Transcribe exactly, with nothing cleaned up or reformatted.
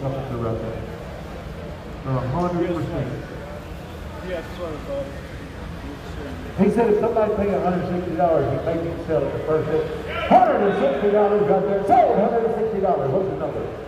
couple to right there. A hundred percent. Yeah, sorry about it. He said if somebody paid one hundred sixty dollars, he'd make him sell it the first day. one hundred sixty dollars right there. Sold one hundred sixty dollars. What's the number?